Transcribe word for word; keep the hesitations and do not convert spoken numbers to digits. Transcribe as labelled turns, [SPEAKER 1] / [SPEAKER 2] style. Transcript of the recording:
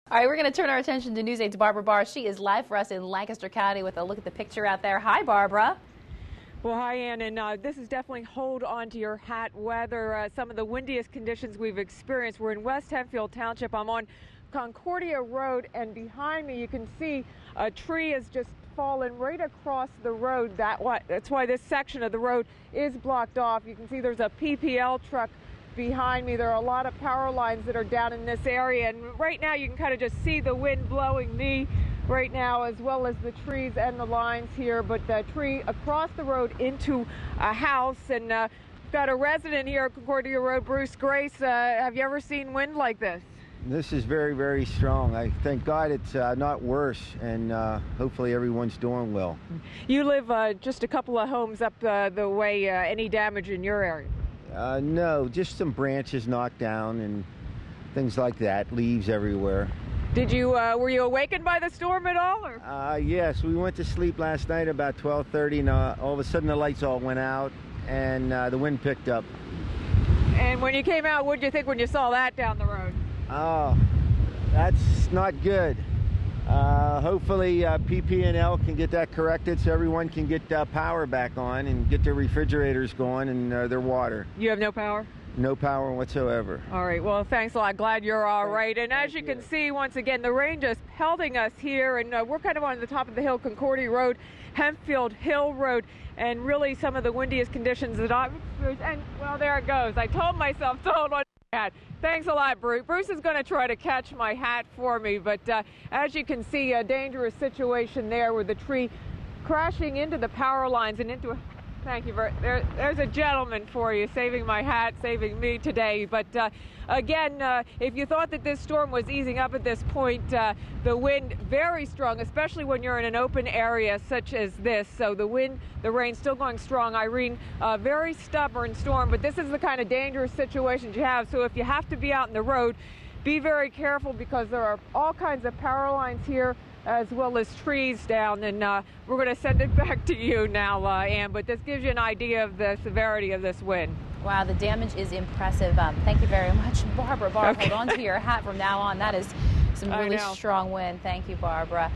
[SPEAKER 1] All right, we're going to turn our attention to News eight's Barbara Barr. She is live for us in Lancaster County with a look at the picture out there. Hi, Barbara.
[SPEAKER 2] Well, hi, Ann, and uh, this is definitely hold on to your hat weather. Uh, some of the windiest conditions we've experienced. We're in West Hempfield Township. I'm on Concordia Road, and behind me you can see a tree has just fallen right across the road. That why, that's why this section of the road is blocked off. You can see there's a P P L truck behind me. There are a lot of power lines that are down in this area, and right now you can kind of just see the wind blowing me right now, as well as the trees and the lines here. But the tree across the road into a house, and uh, got a resident here at Concordia Road, Bruce Grace. Uh, have you ever seen wind like this?
[SPEAKER 3] This is very, very strong. I thank God it's uh, not worse, and uh, hopefully everyone's doing well.
[SPEAKER 2] You live uh, just a couple of homes up uh, the way. Uh, any damage in your area?
[SPEAKER 3] Uh, no, just some branches knocked down and things like that, leaves everywhere.
[SPEAKER 2] Did you, uh, were you awakened by the storm at all? Or?
[SPEAKER 3] Uh, yes, we went to sleep last night about twelve thirty, and uh, all of a sudden the lights all went out and uh, the wind picked up.
[SPEAKER 2] And when you came out, what did you think when you saw that down the road?
[SPEAKER 3] Oh, that's not good. Uh, hopefully uh, P P and L can get that corrected so everyone can get uh, power back on and get their refrigerators going and uh, their water.
[SPEAKER 2] You have no power?
[SPEAKER 3] No power whatsoever.
[SPEAKER 2] All right, well, thanks a lot. Glad you're all right. And as you
[SPEAKER 3] Thank
[SPEAKER 2] can
[SPEAKER 3] you.
[SPEAKER 2] see, once again, the rain just pelting us here, and uh, we're kind of on the top of the hill, Concordia Road, Hempfield Hill Road, and really some of the windiest conditions that I've experienced. And, well, there it goes. I told myself to hold on to my hat. Thanks a lot, Bruce. Bruce is going to try to catch my hat for me, but uh, as you can see, a dangerous situation there with the tree crashing into the power lines and into a... Thank you very there, there's a gentleman for you, saving my hat, saving me today. But uh, again, uh, if you thought that this storm was easing up at this point, uh, the wind very strong, especially when you're in an open area such as this. So the wind, the rain still going strong. Irene, uh, very stubborn storm, but this is the kind of dangerous situations you have. So if you have to be out in the road, be very careful, because there are all kinds of power lines here, as well as trees down, and uh, we're going to send it back to you now, uh, Ann, but this gives you an idea of the severity of this wind.
[SPEAKER 1] Wow, the damage is impressive. Um, thank you very much, Barbara Barr.
[SPEAKER 2] Okay.
[SPEAKER 1] Hold on to your hat from now on. That is some really strong wind. Thank you, Barbara.